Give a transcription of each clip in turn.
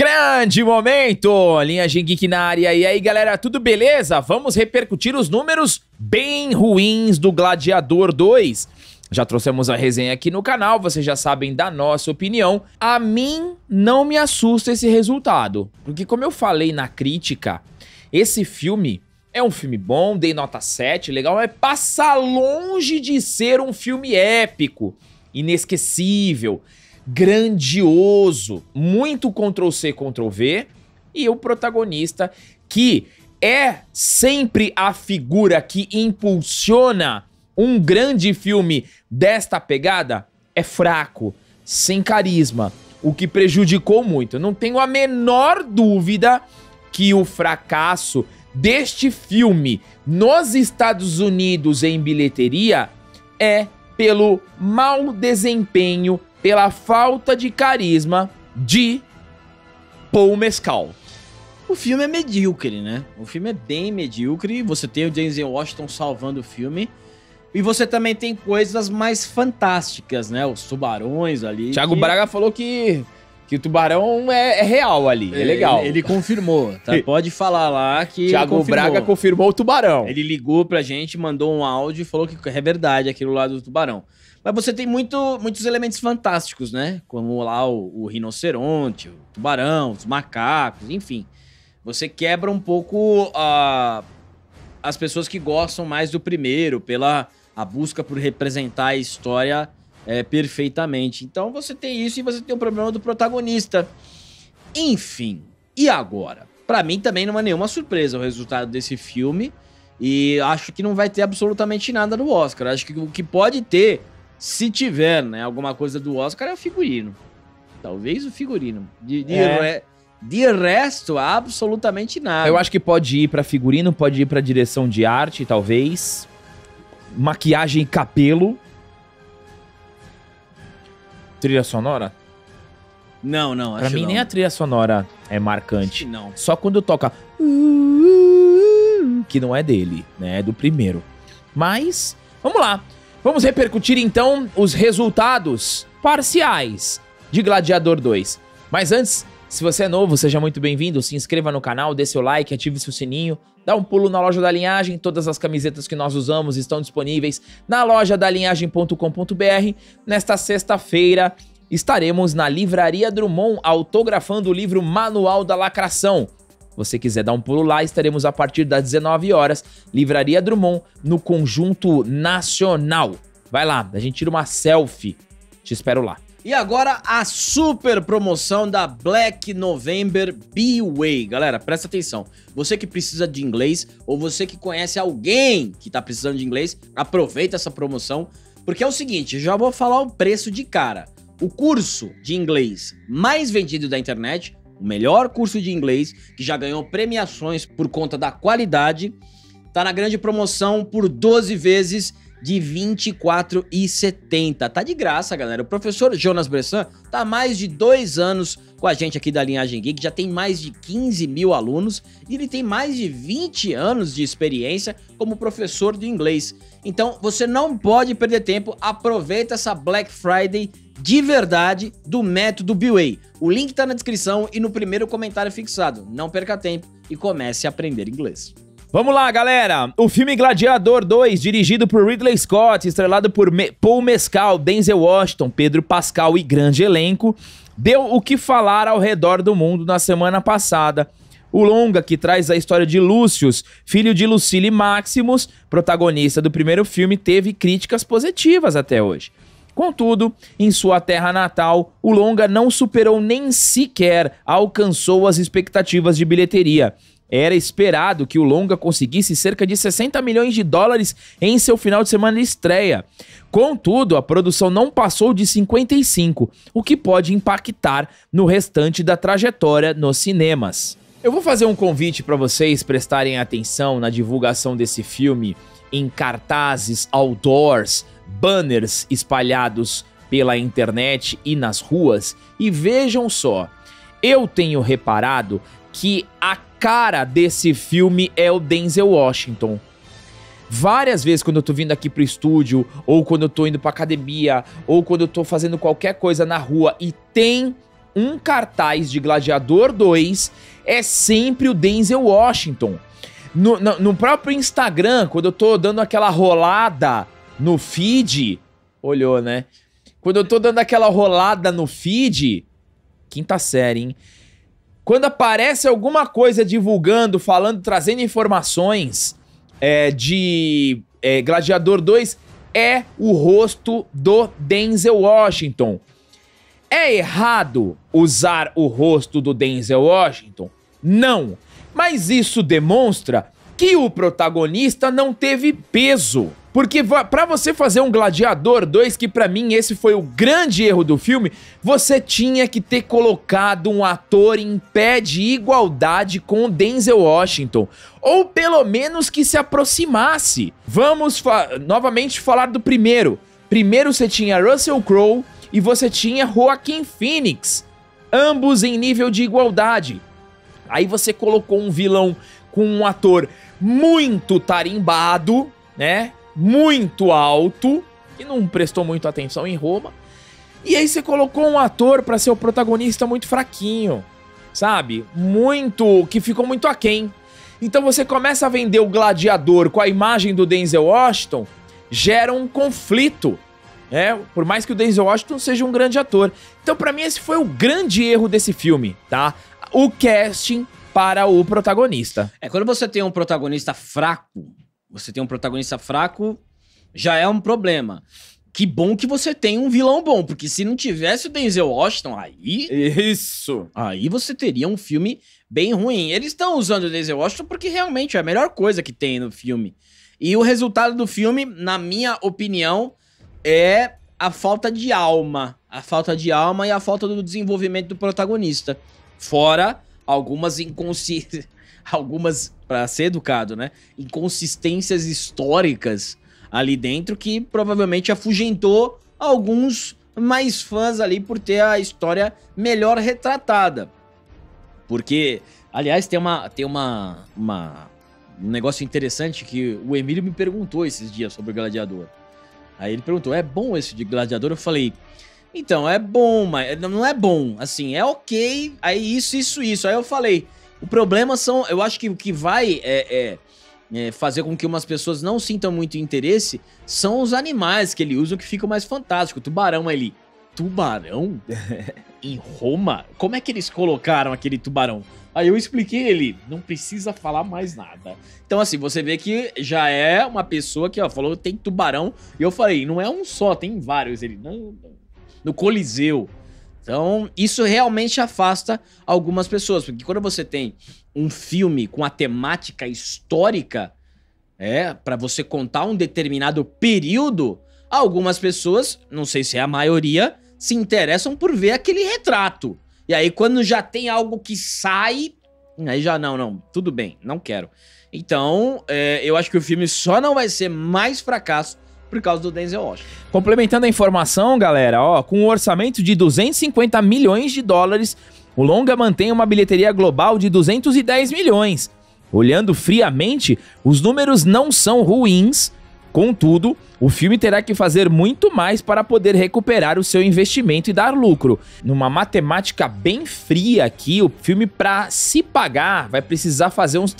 Grande momento, Linhagem Geek na área. E aí, galera, tudo beleza? Vamos repercutir os números bem ruins do Gladiador 2. Já trouxemos a resenha aqui no canal, vocês já sabem da nossa opinião. A mim não me assusta esse resultado, porque como eu falei na crítica, esse filme é um filme bom, dei nota 7, legal, mas passa longe de ser um filme épico, inesquecível, grandioso, muito Ctrl+C, Ctrl+V, e o protagonista, que é sempre a figura que impulsiona um grande filme desta pegada, é fraco, sem carisma, o que prejudicou muito. Eu não tenho a menor dúvida que o fracasso deste filme nos Estados Unidos em bilheteria é pelo mau desempenho, pela falta de carisma de Paul Mescal. O filme é medíocre, né? O filme é bem medíocre. Você tem o Denzel Washington salvando o filme. E você também tem coisas mais fantásticas, né? Os tubarões ali. Thiago Braga falou que o tubarão é real ali, é legal. Ele confirmou, tá? Pode falar lá que Thiago Braga confirmou o tubarão. Ele ligou pra gente, mandou um áudio e falou que é verdade aquilo lá do tubarão. Mas você tem muitos elementos fantásticos, né? Como lá o rinoceronte, o tubarão, os macacos, enfim. Você quebra um pouco as pessoas que gostam mais do primeiro, pela a busca por representar a história perfeitamente. Então você tem isso e você tem o problema do protagonista. Enfim, e agora? Pra mim também não é nenhuma surpresa o resultado desse filme. E acho que não vai ter absolutamente nada no Oscar. Acho que o que pode ter, se tiver, né, alguma coisa do Oscar, é o figurino. Talvez o figurino. De resto, absolutamente nada. Eu acho que pode ir pra figurino, pode ir pra direção de arte, talvez. Maquiagem e cabelo. Trilha sonora? Não, acho Pra mim, nem a trilha sonora é marcante. Acho que não. Só quando toca... que não é dele, né? É do primeiro. Mas, vamos lá. Vamos repercutir, então, os resultados parciais de Gladiador 2. Mas antes, se você é novo, seja muito bem-vindo. Se inscreva no canal, dê seu like, ative seu sininho. Dá um pulo na loja da Linhagem. Todas as camisetas que nós usamos estão disponíveis na loja da linhagem.com.br. Nesta sexta-feira, estaremos na Livraria Drummond autografando o livro Manual da Lacração. Se você quiser dar um pulo lá, estaremos a partir das 19 horas, Livraria Drummond, no Conjunto Nacional. Vai lá, a gente tira uma selfie. Te espero lá. E agora a super promoção da Black November B-Way. Galera, presta atenção. Você que precisa de inglês ou você que conhece alguém que tá precisando de inglês, aproveita essa promoção. Porque é o seguinte, já vou falar o preço de cara. O curso de inglês mais vendido da internet, o melhor curso de inglês, que já ganhou premiações por conta da qualidade, tá na grande promoção por 12 vezes de R$ 24,70. Tá de graça, galera. O professor Jonas Bressan tá há mais de 2 anos com a gente aqui da Linhagem Geek, já tem mais de 15 mil alunos e ele tem mais de 20 anos de experiência como professor de inglês. Então, você não pode perder tempo, aproveita essa Black Friday de verdade do método B-Way. O link tá na descrição e no primeiro comentário fixado. Não perca tempo e comece a aprender inglês. Vamos lá, galera! O filme Gladiador 2, dirigido por Ridley Scott, estrelado por Paul Mescal, Denzel Washington, Pedro Pascal e grande elenco, deu o que falar ao redor do mundo na semana passada. O longa, que traz a história de Lucius, filho de Lucille Maximus, protagonista do primeiro filme, teve críticas positivas até hoje. Contudo, em sua terra natal, o longa não superou nem sequer alcançou as expectativas de bilheteria. Era esperado que o longa conseguisse cerca de 60 milhões de dólares em seu final de semana de estreia. Contudo, a produção não passou de 55, o que pode impactar no restante da trajetória nos cinemas. Eu vou fazer um convite para vocês prestarem atenção na divulgação desse filme em cartazes, outdoors, banners espalhados pela internet e nas ruas. E vejam só, eu tenho reparado que a cara desse filme é o Denzel Washington. Várias vezes quando eu tô vindo aqui pro estúdio, ou quando eu tô indo pra academia, ou quando eu tô fazendo qualquer coisa na rua e tem um cartaz de Gladiador 2 é sempre o Denzel Washington. No próprio Instagram, quando eu tô dando aquela rolada no feed... Olhou, né? Quando eu tô dando aquela rolada no feed... Quinta série, hein? Quando aparece alguma coisa divulgando, falando, trazendo informações de Gladiador 2, é o rosto do Denzel Washington. É errado usar o rosto do Denzel Washington? Não. Mas isso demonstra que o protagonista não teve peso. Porque pra você fazer um Gladiador 2, que pra mim esse foi o grande erro do filme, você tinha que ter colocado um ator em pé de igualdade com o Denzel Washington. Ou pelo menos que se aproximasse. Vamos novamente falar do primeiro. Primeiro você tinha Russell Crowe e você tinha Joaquin Phoenix. Ambos em nível de igualdade. Aí você colocou um vilão com um ator muito tarimbado, né? Muito alto, que não prestou muito atenção em Roma. E aí você colocou um ator pra ser o protagonista muito fraquinho, sabe? Que ficou muito aquém. Então você começa a vender o Gladiador com a imagem do Denzel Washington, gera um conflito, né? Por mais que o Denzel Washington seja um grande ator. Então pra mim esse foi o grande erro desse filme, tá? O casting para o protagonista. Quando você tem um protagonista fraco, já é um problema. Que bom que você tem um vilão bom, porque se não tivesse o Denzel Washington, aí você teria um filme bem ruim. Eles estão usando o Denzel Washington porque realmente é a melhor coisa que tem no filme. E o resultado do filme, na minha opinião, é a falta de alma. A falta de alma e a falta do desenvolvimento do protagonista. Fora algumas pra ser educado, né? Inconsistências históricas ali dentro que provavelmente afugentou alguns mais fãs ali por ter a história melhor retratada. Porque, aliás, tem um negócio interessante que o Emílio me perguntou esses dias sobre o Gladiador. Aí ele perguntou, é bom esse de Gladiador? Eu falei, então, é bom, mas não é bom. Assim, é ok, aí isso. Aí eu falei, o problema são, eu acho que o que vai fazer com que umas pessoas não sintam muito interesse são os animais que ele usa que ficam mais fantásticos. O tubarão ali. Tubarão? Em Roma? Como é que eles colocaram aquele tubarão? Aí eu expliquei ele, não precisa falar mais nada. Então assim, você vê que já é uma pessoa que falou tem tubarão. E eu falei, não é um só, tem vários. Ele, não. No Coliseu. Então, isso realmente afasta algumas pessoas, porque quando você tem um filme com a temática histórica, pra você contar um determinado período, algumas pessoas, não sei se é a maioria, se interessam por ver aquele retrato. E aí, quando já tem algo que sai, aí já não, tudo bem, não quero. Então, eu acho que o filme só não vai ser mais fracasso por causa do Denzel Washington. Complementando a informação, galera, com um orçamento de 250 milhões de dólares, o longa mantém uma bilheteria global de 210 milhões. Olhando friamente, os números não são ruins, contudo, o filme terá que fazer muito mais para poder recuperar o seu investimento e dar lucro. Numa matemática bem fria aqui, o filme, para se pagar, vai precisar fazer uns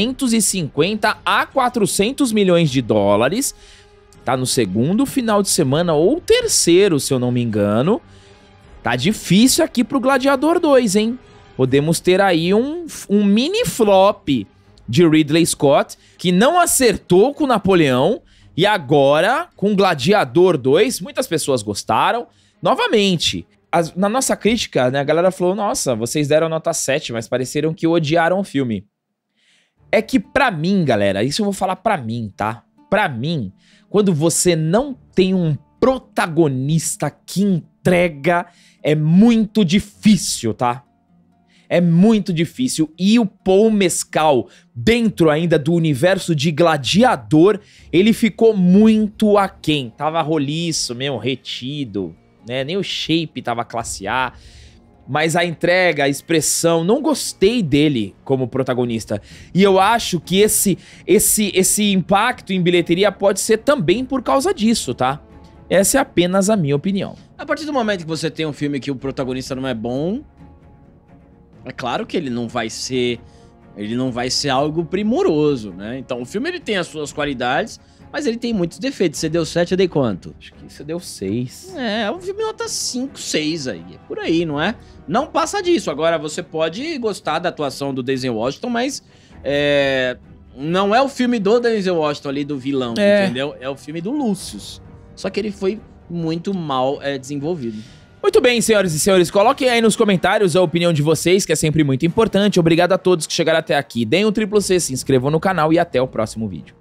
350 a 400 milhões de dólares. Tá no segundo final de semana ou terceiro, se eu não me engano. Tá difícil aqui pro Gladiador 2, hein? Podemos ter aí um mini flop de Ridley Scott, que não acertou com Napoleão, e agora, com Gladiador 2, muitas pessoas gostaram. Novamente, na nossa crítica, né, a galera falou, nossa, vocês deram nota 7, mas pareceram que odiaram o filme. É que pra mim, galera, isso eu vou falar pra mim, tá? Pra mim, quando você não tem um protagonista que entrega, é muito difícil, tá? É muito difícil. E o Paul Mescal, dentro ainda do universo de Gladiador, ele ficou muito aquém. Tava roliço, meio retido, né? Nem o shape tava classe A. Mas a entrega, a expressão, não gostei dele como protagonista. E eu acho que esse impacto em bilheteria pode ser também por causa disso, tá? Essa é apenas a minha opinião. A partir do momento que você tem um filme que o protagonista não é bom, é claro que ele não vai ser algo primoroso, né? Então o filme ele tem as suas qualidades, mas ele tem muitos defeitos. Você deu 7, eu dei quanto? Acho que você deu 6. É um filme nota 5, 6 aí. É por aí, não é? Não passa disso. Agora, você pode gostar da atuação do Denzel Washington, mas não é o filme do Denzel Washington ali, do vilão, entendeu? É o filme do Lucius. Só que ele foi muito mal desenvolvido. Muito bem, senhoras e senhores, coloquem aí nos comentários a opinião de vocês, que é sempre muito importante. Obrigado a todos que chegaram até aqui. Deem um triplo C, se inscrevam no canal e até o próximo vídeo.